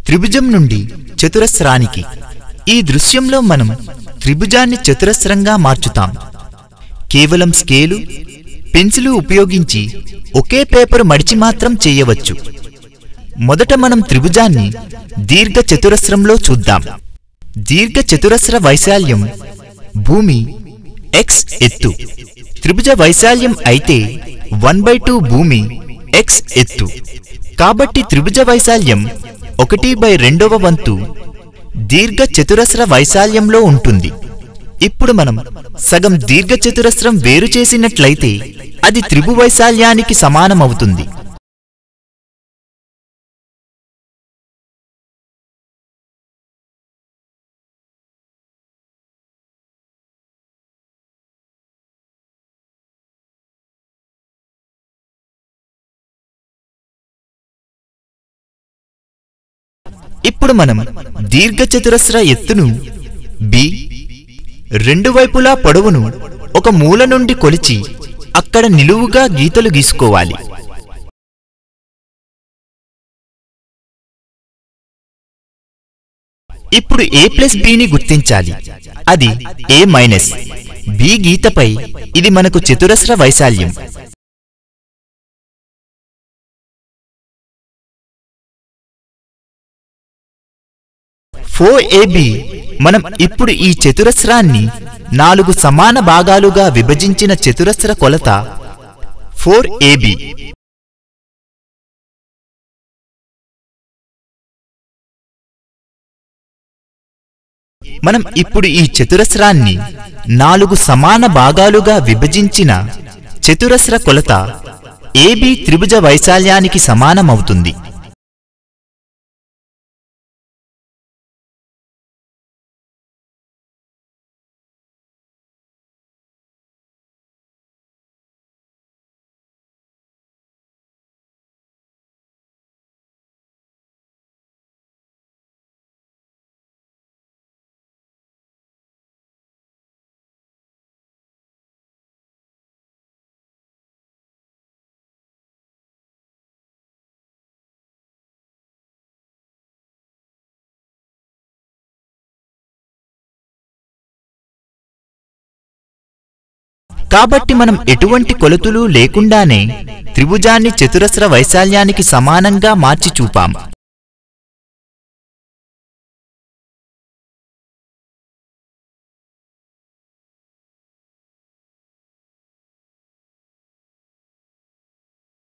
త్రిభుజం నుండి చతురస్రానికి ఈ దృశ్యంలో మనం త్రిభుజాన్ని చతురస్రంగా మార్చుతాం. కేవలం స్కేలు, పెన్సిలు ఉపయోగించి ఒకే పేపర్ మడిచి మాత్రం చేయవచ్చు. మొదట మనం త్రిభుజాన్ని దీర్ఘ చతురస్రంలో చూద్దాం. దీర్ఘ చతురస్ర వైశాల్యం భూమి x ఎత్తు. త్రిభుజ వైశాల్యం అయితే 1/2 భూమి x ఎత్తు. కాబట్టి త్రిభుజ వైశాల్యం 1/2వ వంతు దీర్ఘ చతురస్ర వైశాల్యంలో ఉంటుంది. ఇప్పుడు మనం సగం దీర్ఘ చతురస్రం వేరు చేసినట్లయితే అది త్రిభు వైశాల్యానికి సమానమవుతుంది. ఇప్పుడు మనం దీర్ఘచతురస్ర ఎత్తును b, రెండు వైపులా పొడవును ఒక మూల నుండి కొలిచి అక్కడ నిలువుగా గీతలు గీసుకోవాలి. ఇప్పుడు a+bని గుర్తించాలి. అది a - b గీతపై ఇది మనకు చతురస్ర వైశాల్యం. AB మనం ఇప్పుడు ఈ చతురస్రాన్ని 4 సమాన భాగాలుగా విభజించిన చతురస్ర కొలత 4AB. మనం ఇప్పుడు ఈ చతురస్రాన్ని 4 సమాన భాగాలుగా విభజించిన చతురస్ర కొలత AB త్రిభుజ వైశాల్యానికి సమానమవుతుంది. కాబట్టి మనం ఎటువంటి కొలతలు లేకుండానే త్రిభుజాన్ని చతురస్ర వైశాల్యానికి సమానంగా మార్చి చూపాం.